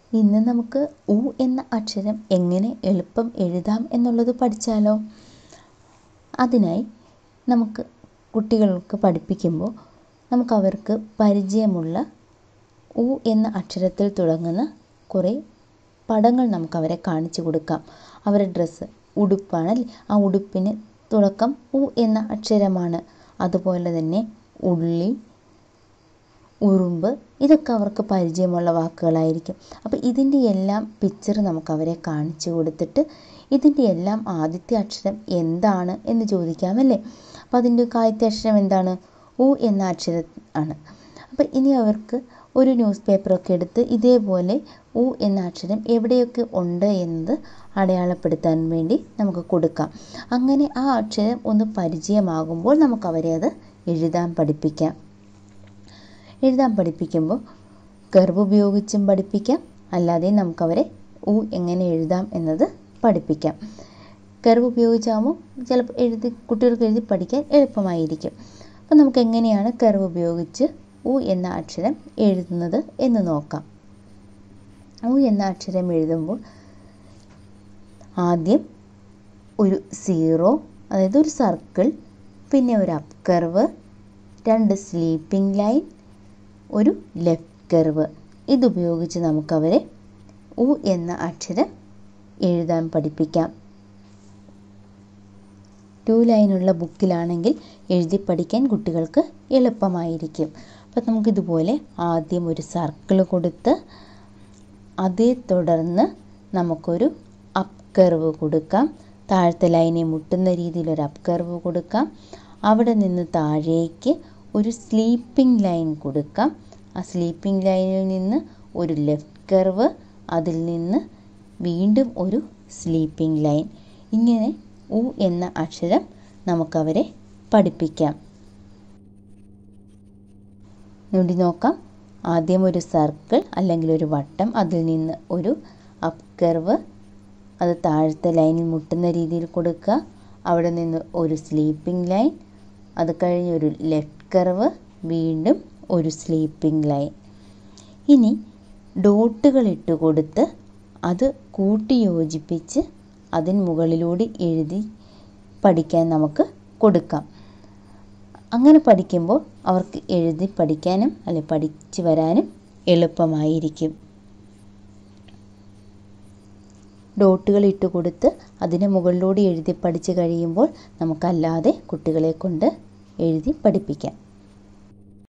ഇന്ന് നമുക്ക് ഉ എന്ന അക്ഷരം എങ്ങനെ എളുപ്പം എഴുതാം എന്നുള്ളത് പഠിച്ചാലോ? അതിനായി നമുക്ക് കുട്ടികൾക്ക് പഠിപ്പിക്കുമ്പോൾ അവർക്ക് പരിചയമുള്ള ഉ എന്ന അക്ഷരത്തിൽ തുടങ്ങുന്ന കുറേ പടങ്ങൾ അവരെ കാണിച്ചു കൊടുക്കാം. അവരുടെ ഡ്രസ്സ് ഉടുപ്പാണല്ലേ, ആ ഉടുപ്പിന് തുടക്കം ഉ എന്ന അക്ഷരമാണ്. അതുപോലെ തന്നെ ഉള്ളി, ഉറുമ്പ്, ഇതൊക്കെ അവർക്ക് പരിചയമുള്ള വാക്കുകളായിരിക്കും. അപ്പോൾ ഇതിൻ്റെ എല്ലാം പിക്ചർ അവരെ കാണിച്ചു കൊടുത്തിട്ട് ഇതിൻ്റെ എല്ലാം ആദ്യത്തെ അക്ഷരം എന്താണ് എന്ന് ചോദിക്കാമല്ലേ. അപ്പോൾ അതിൻ്റെ ആദ്യത്തെ അക്ഷരം എന്താണ്? ഉ എന്ന അക്ഷരം ആണ്. അപ്പോൾ ഇനി അവർക്ക് ഒരു ന്യൂസ് പേപ്പറൊക്കെ എടുത്ത് ഇതേപോലെ ഉ എന്ന അക്ഷരം എവിടെയൊക്കെ ഉണ്ട് എന്നത് അടയാളപ്പെടുത്താൻ വേണ്ടി നമുക്ക് കൊടുക്കാം. അങ്ങനെ ആ അക്ഷരം ഒന്ന് പരിചയമാകുമ്പോൾ അവരെ അത് എഴുതാൻ പഠിപ്പിക്കാം. എഴുതാൻ പഠിപ്പിക്കുമ്പോൾ കർവ് ഉപയോഗിച്ചും പഠിപ്പിക്കാം, അല്ലാതെ അവരെ ഉ എങ്ങനെ എഴുതാം എന്നത് പഠിപ്പിക്കാം. കർവ് ഉപയോഗിച്ചാകുമ്പോൾ ചിലപ്പോൾ കുട്ടികൾക്ക് എഴുതി പഠിക്കാൻ എളുപ്പമായിരിക്കും. അപ്പോൾ നമുക്ക് എങ്ങനെയാണ് കർവ് ഉപയോഗിച്ച് ഉ എന്ന അക്ഷരം എഴുതുന്നത് എന്ന് നോക്കാം. ഉ എന്ന അക്ഷരം എഴുതുമ്പോൾ ആദ്യം ഒരു സീറോ, അതായത് ഒരു സർക്കിൾ, പിന്നെ ഒരു അപ്പ് കർവ്, 2 സ്ലീപ്പിംഗ് ലൈൻ, ഒരു ലെഫ്റ്റ് കർവ്. ഇതുപയോഗിച്ച് അവരെ ഉ എന്ന അക്ഷരം എഴുതാൻ പഠിപ്പിക്കാം. 2 ലൈനുള്ള ബുക്കിലാണെങ്കിൽ എഴുതി പഠിക്കാൻ കുട്ടികൾക്ക് എളുപ്പമായിരിക്കും. അപ്പോൾ നമുക്കിതുപോലെ ആദ്യം ഒരു സർക്കിൾ കൊടുത്ത് അതേ തുടർന്ന് നമുക്കൊരു അപ്പ് കർവ് കൊടുക്കാം. താഴത്തെ ലൈനെ മുട്ടുന്ന രീതിയിൽ ഒരു അപ്പ് കർവ് കൊടുക്കാം. അവിടെ നിന്ന് താഴേക്ക് ഒരു സ്ലീപ്പിംഗ് ലൈൻ കൊടുക്കാം. ആ സ്ലീപ്പിംഗ് ലൈനിൽ നിന്ന് ഒരു ലെഫ്റ്റ് കർവ്, അതിൽ നിന്ന് വീണ്ടും ഒരു സ്ലീപ്പിംഗ് ലൈൻ. ഇങ്ങനെ ഉ എന്ന അക്ഷരം അവരെ പഠിപ്പിക്കാം. ഇവിടെ നോക്കാം. ആദ്യം ഒരു സർക്കിൾ അല്ലെങ്കിൽ ഒരു വട്ടം, അതിൽ നിന്ന് ഒരു അപ്പ് കർവ്, അത് താഴത്തെ ലൈനിൽ മുട്ടുന്ന രീതിയിൽ കൊടുക്കുക. അവിടെ നിന്ന് ഒരു സ്ലീപ്പിംഗ് ലൈൻ, അത് കഴിഞ്ഞ് ഒരു ലെഫ്റ്റ് കർവ്, വീണ്ടും ഒരു സ്ലീപ്പിംഗ് ലൈൻ. ഇനി ഡോട്ടുകൾ ഇട്ട് കൊടുത്ത് അത് കൂട്ടി യോജിപ്പിച്ച് അതിന് മുകളിലൂടെ എഴുതി പഠിക്കാൻ നമുക്ക് കൊടുക്കാം. അങ്ങനെ പഠിക്കുമ്പോൾ അവർക്ക് എഴുതി പഠിക്കാനും പഠിച്ചു വരാനും എളുപ്പമായിരിക്കും. ഡോട്ടുകൾ ഇട്ട് കൊടുത്ത് അതിന് മുകളിലൂടെ എഴുതി പഠിച്ചു കഴിയുമ്പോൾ നമുക്കല്ലാതെ കുട്ടികളെ കൊണ്ട് എഴുതി പഠിപ്പിക്കാം.